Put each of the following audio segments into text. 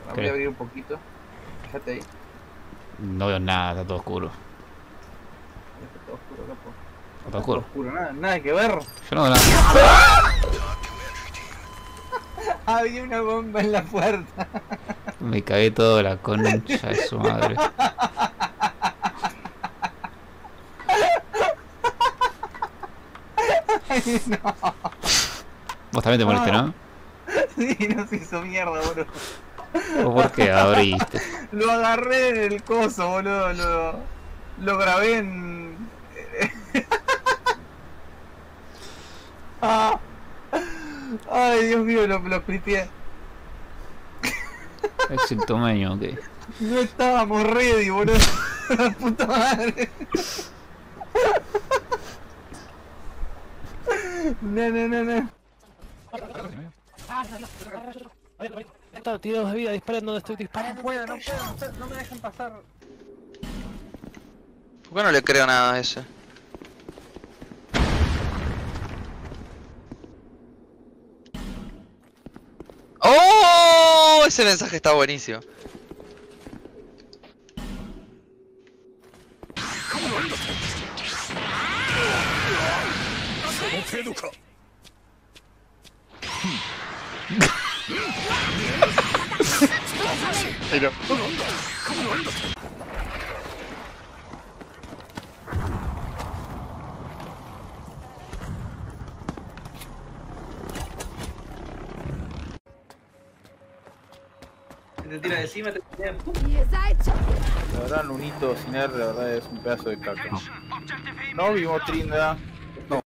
Voy a abrir un poquito. Fíjate ahí. No veo nada, está todo oscuro. Está todo oscuro, loco. Está todo oscuro. Oscuro, nada que ver. Yo no veo nada. Había una bomba en la puerta. Me cagué todo la concha de su madre. Ay, no. Vos también te moriste, ¿no? Sí, nos hizo mierda, boludo. ¿O por qué abriste? Lo agarré en el coso, boludo. Lo grabé en... Ay, Dios mío, lo clipeé. Es el tomeño, ok. No estábamos ready, boludo. La puta madre. No. Está tirado de vida, disparen donde estoy disparando. No puedo, no me dejan pasar. ¿Por qué no le creo nada a ese? ¡Oh! Ese mensaje está buenísimo. Pero... te tira de encima, te tira... La verdad, Lunito sin R, la verdad es un pedazo de caca. No vimos Trinda. No.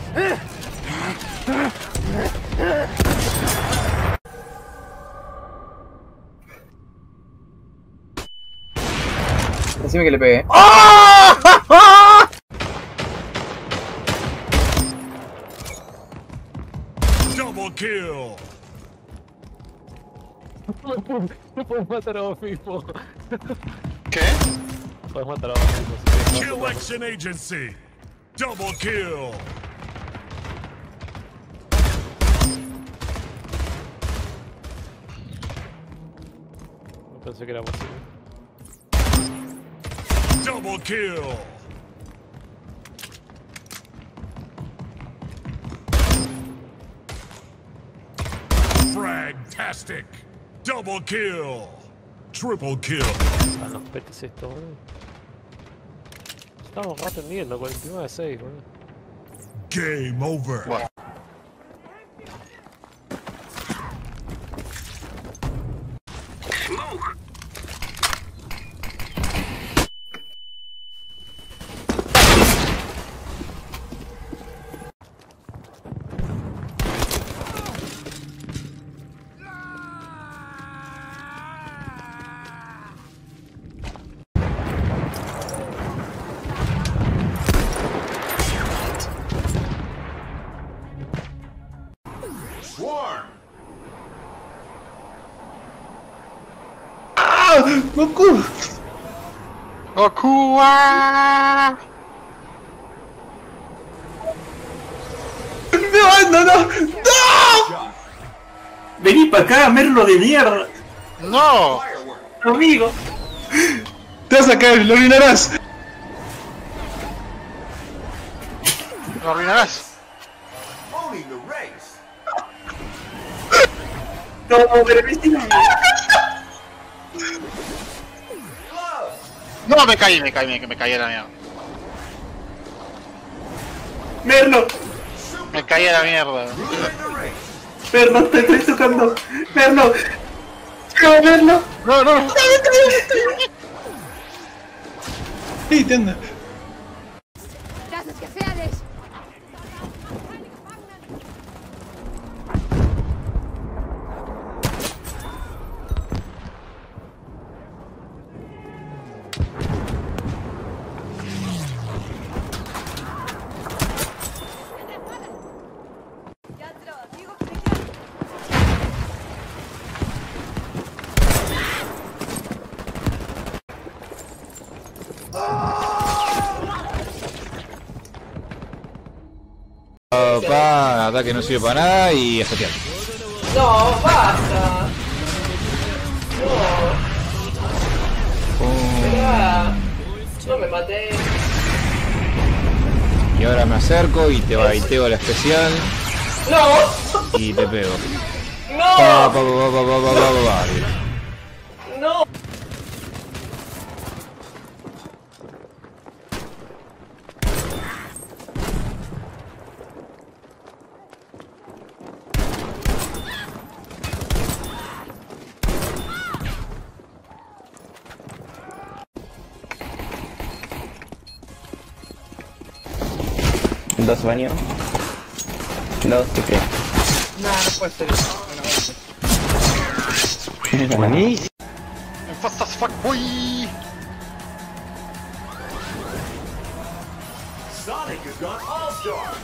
Decime que le pegué. Double kill. No puedes matar a vos mismo. ¿Qué? Puedes matar a vos mismo si quieres. Collection Agency. Double kill. No pensé que era posible. Double kill. Fragtastic. Double kill. Triple kill. A los petes esto, boludo. Estamos atendiendo, 49-6, boludo. Game over. What? ¡Goku! ¡Goku! ¡Ah! ¡No! Vení para acá, merlo de mierda. ¡No! Amigo. Te vas a caer, lo arruinarás. ¡Lo arruinarás! No, pero viste. No, me caí a la mierda. Merlo. Me caí a la mierda. Merlo, te estoy tocando. Merlo. Merlo. No. Sí, te anda. Das ist gefährlich! Pa, ataque no sirve para nada y a jetear. No, basta. No. me acerco y te baiteo la especial. ¡No! Y te pego. ¡No! ¡No! Dos baño. Dos TP. No puede ser. Buenísimo. Fast as fuck, boy. Sonic has gone all-star.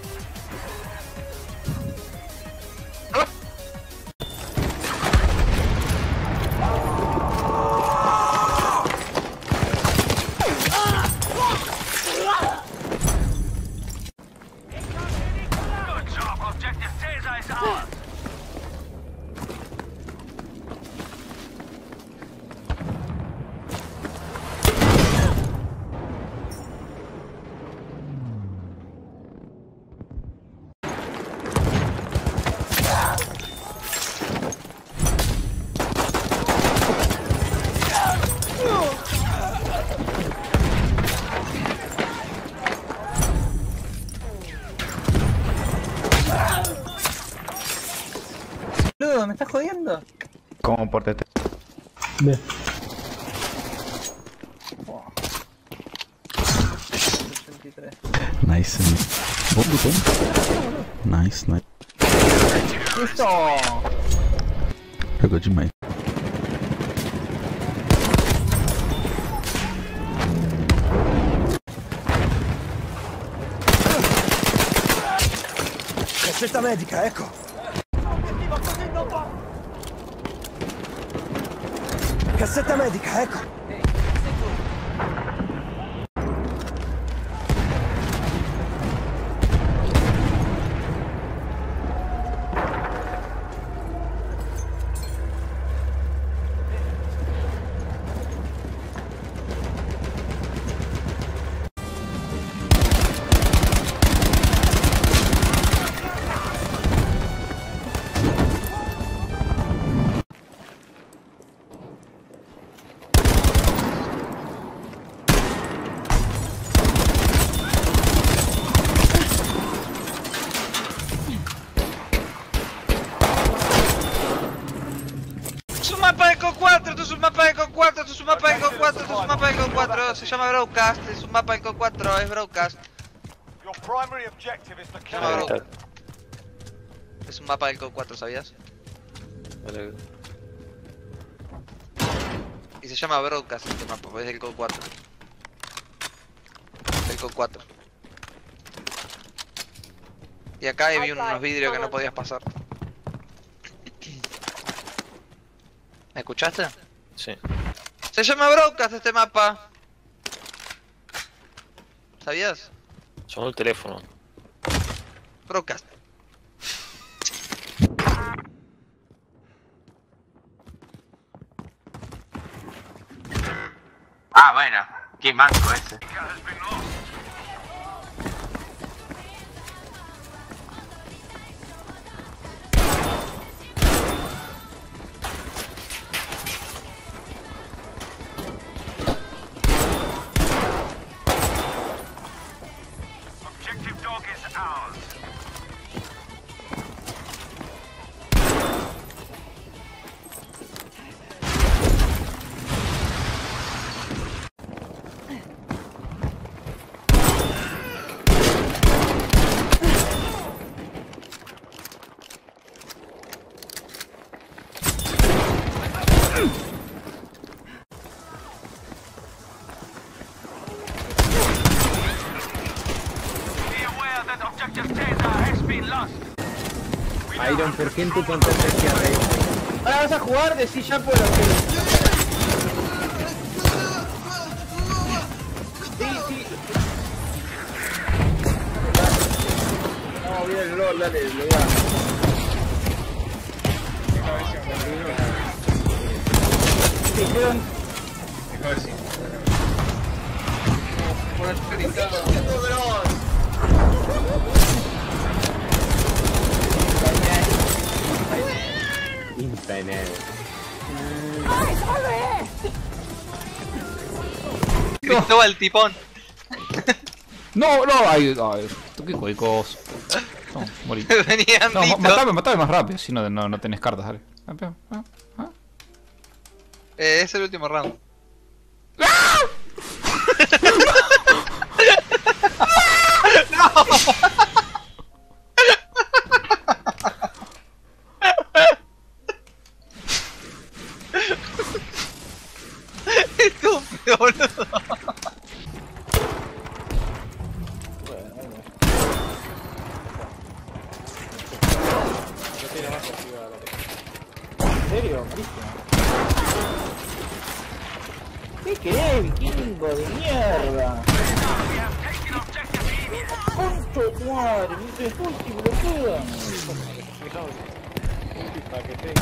Boludo, ¿me estás jodiendo? ¿Cómo por TT? Ve. Nice. Nice, nice. ¡Listo! Pegou demais. Cassetta medica, ecco! Cassetta medica, ecco! Esto es un mapa de COD4, esto es un mapa de COD4, esto es un mapa de COD4, esto es un mapa de COD4, se llama Broadcast, es un mapa de COD4, es Broadcast. Se llama Broadcast. Es un mapa del COD4, ¿sabías? Vale. Y se llama Broadcast este mapa, pues es del COD4. Del COD4. Y acá vi unos vidrios que no podías pasar. ¿Me escuchaste? Sí. Se llama Broadcast este mapa. ¿Sabías? Sonó el teléfono. Broadcast. Ah, bueno, qué manco ese. Iron, ¿por qué en tu pantalla decía rey? Ahora vas a jugar, decí ya por lo que... Sí. No, mira el LOL, dale, le voy a... Dijeron... Por el gritado. Cristóbal Tipón. No, no, ay, qué coicoso. No, morí. Venían No, matame más rápido, si no, no tenés cartas, dale. Es el último round. Estúpido, boludo. ¿En serio? Malísimo. ¿Qué querés, vikingo de mierda? ¡Concho de tu madre! ¡Me dices ulti, boluda! Para que te...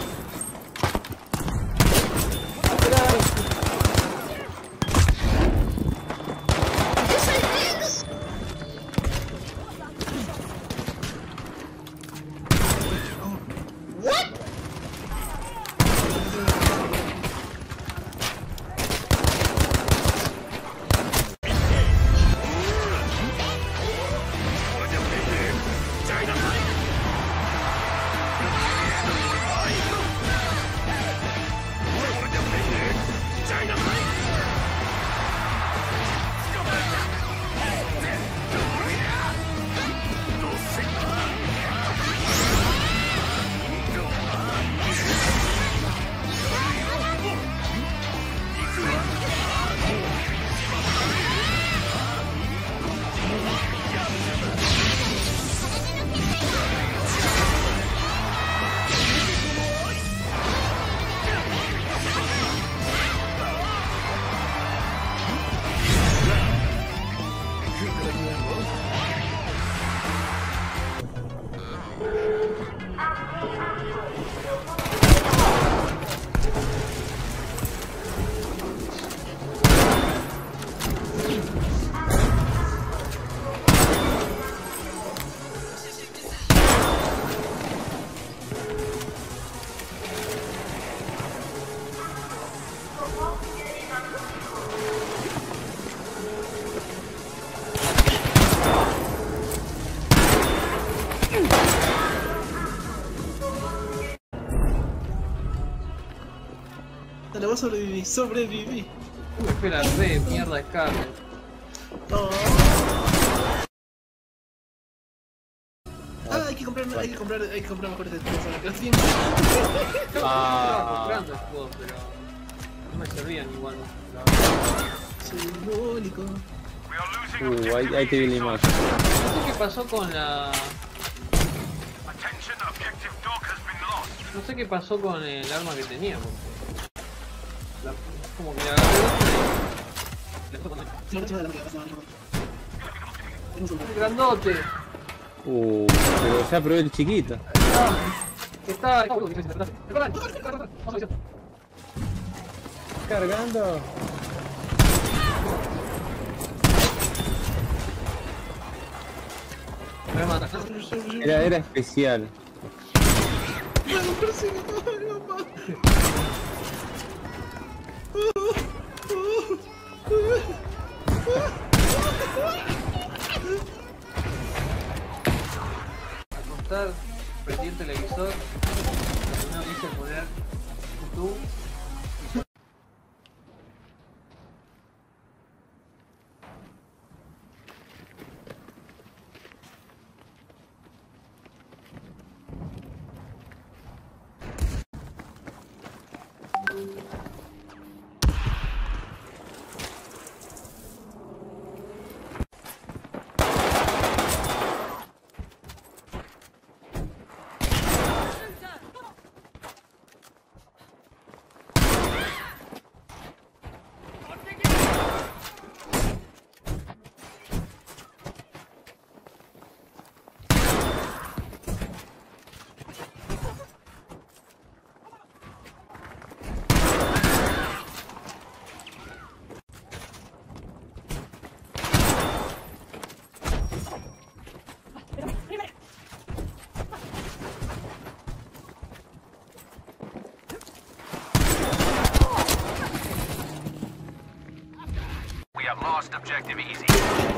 Dale, vos sobreviví. Espera, re, mierda, Scarlet. Oh. Ah, hay que comprar mejores defensas. Estaba comprando escudos, pero no me servían igual. Simbólico. Ahí te vi la imagen. No sé qué pasó con la... No sé qué pasó con el arma que tenía, porque... Como que le agarré... ¡El grandote! Pero ya probé el chiquito. Está... Cargando. Era especial. Acostar, prendí el televisor, no quise poner YouTube. objective easy.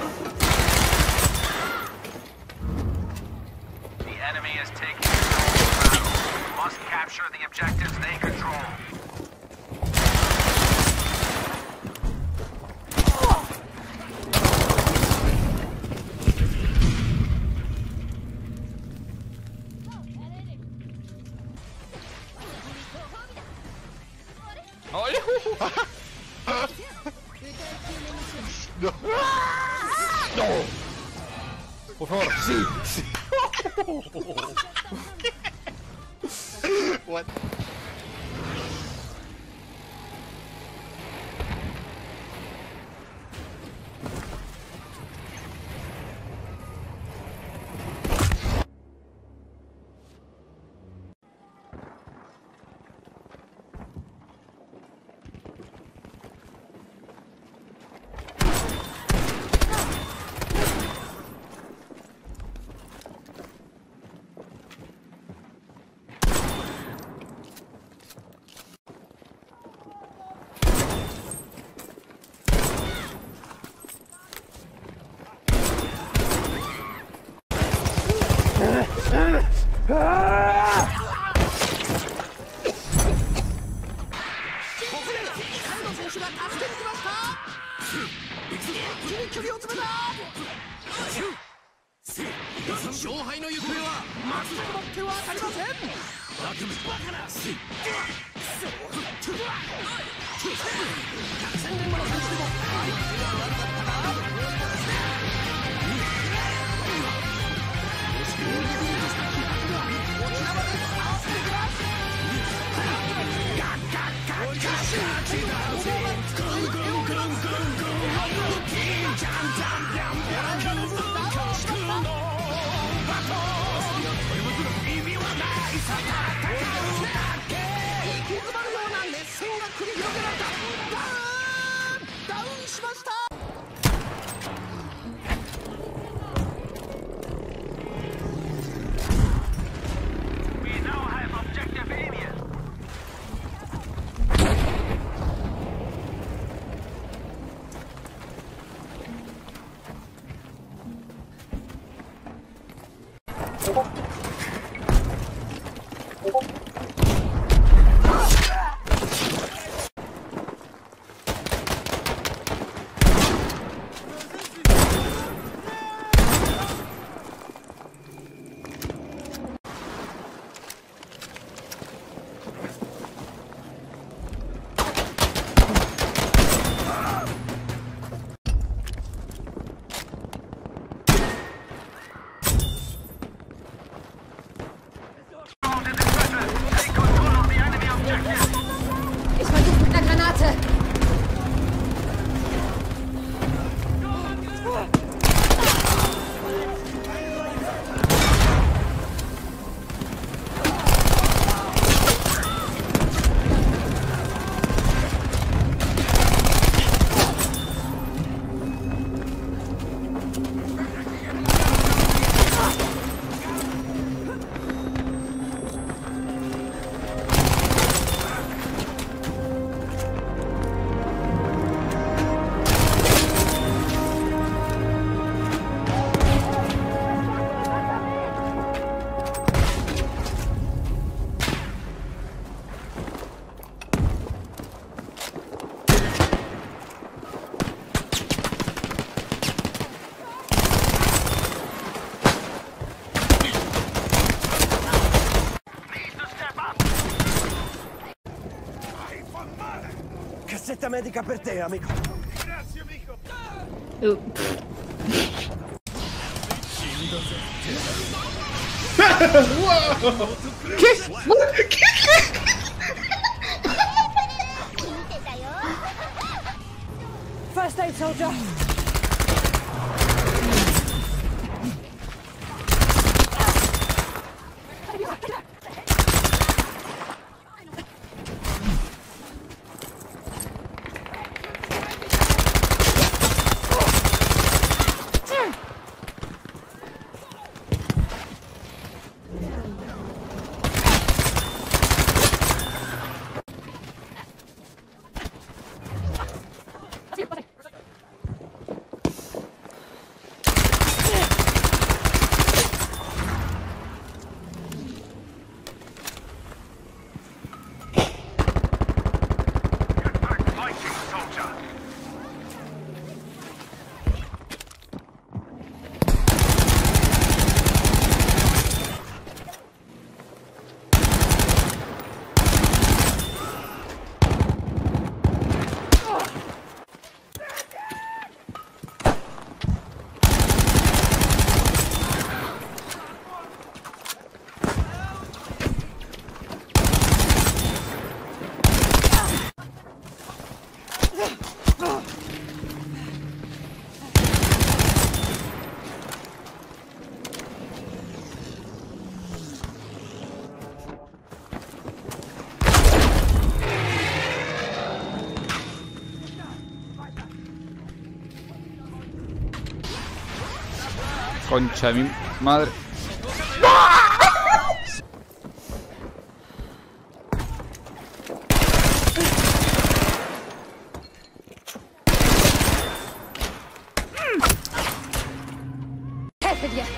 The enemy is taking control. Must capture the objectives they control. No. No. Por favor, sí, sí. What? Cassetta medica per te, amico. Grazie, amico. First aid, soldier. concha de mi madre. Helfe dir!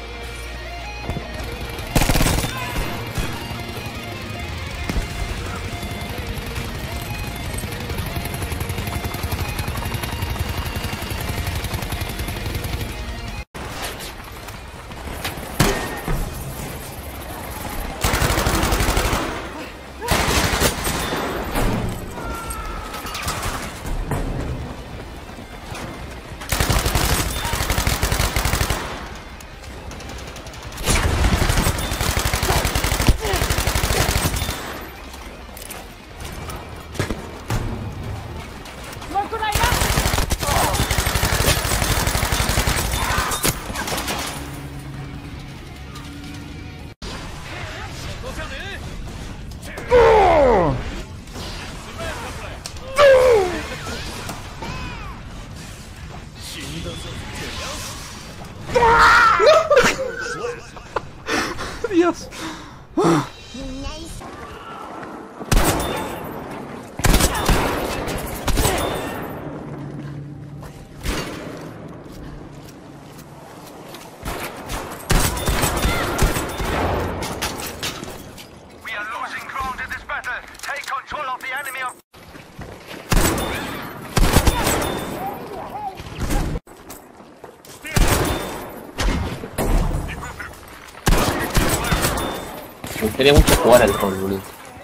Dios. We are losing ground in this battle. Take control of the enemy. Me gustaría mucho jugar al rol, boludo.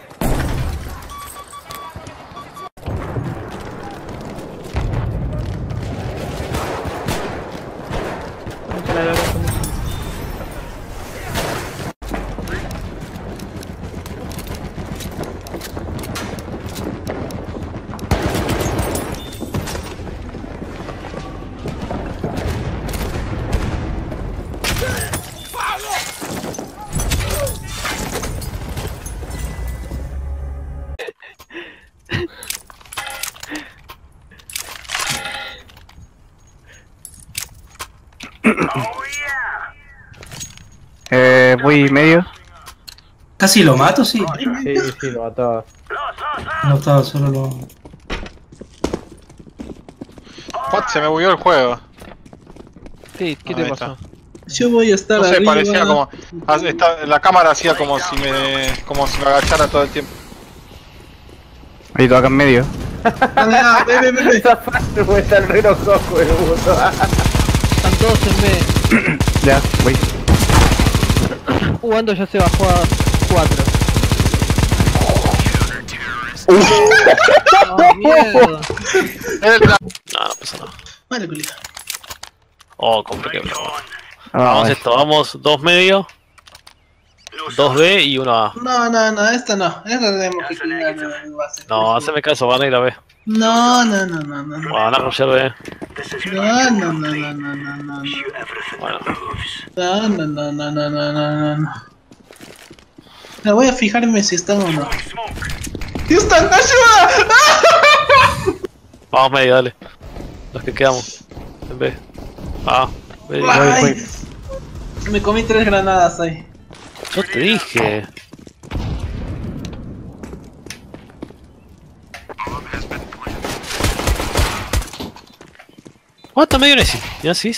Voy medio. Casi lo mato, sí. Sí, lo mataba. No estaba, solo lo... What? Se me bugueó el juego. Sí, ¿qué te Ahí pasó? Yo voy a estar No sé, arriba. parecía como... la cámara hacía como si me agachara todo el tiempo. Ahí todo acá en medio. Ve. Esa parte puede estar re loco, boludo. Están todos en B. Ya, voy. Jugando ya se bajó a 4. ¡Oh, mierda! No, no pasa nada. Vale, culita. Oh, compliqué. Vamos esto, vamos 2 medio, 2B y 1A. No, esta no. Esta tenemos que cuidar el base. No, haceme caso, van a ir a B. No. Van a rushear B. No. Bueno. No. Me voy a fijarme si están o no. ¡Houston, ayuda! Vamos medio, dale. Los que quedamos. En B. Ah, B. Ay, me comí 3 granadas ahí. Yo te dije. Está medio Nessie. ¿Ya sí?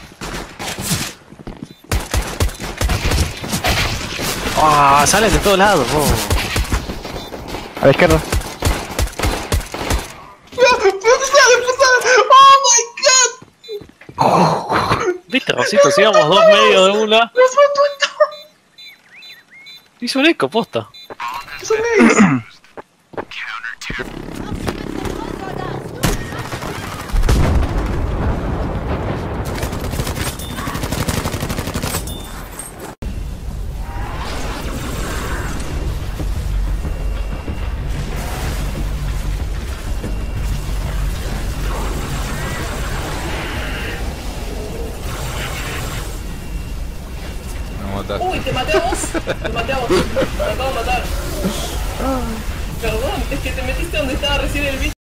Ah, salen de todos lados, vos. A la izquierda. ¡Oh my god! Viste, Rosito, si íbamos 2 medios de una. Hizo un eco, posta. Hizo un eco. Uy, te maté a vos. Te maté a vos. Te acabo de matar. Perdón, es que te metiste donde estaba recién el bicho.